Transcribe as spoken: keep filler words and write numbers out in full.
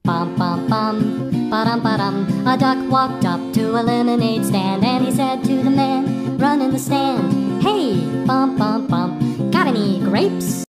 Bum bum bum, ba-dum ba-dum. A duck walked up to a lemonade stand, and he said to the man, run in the stand,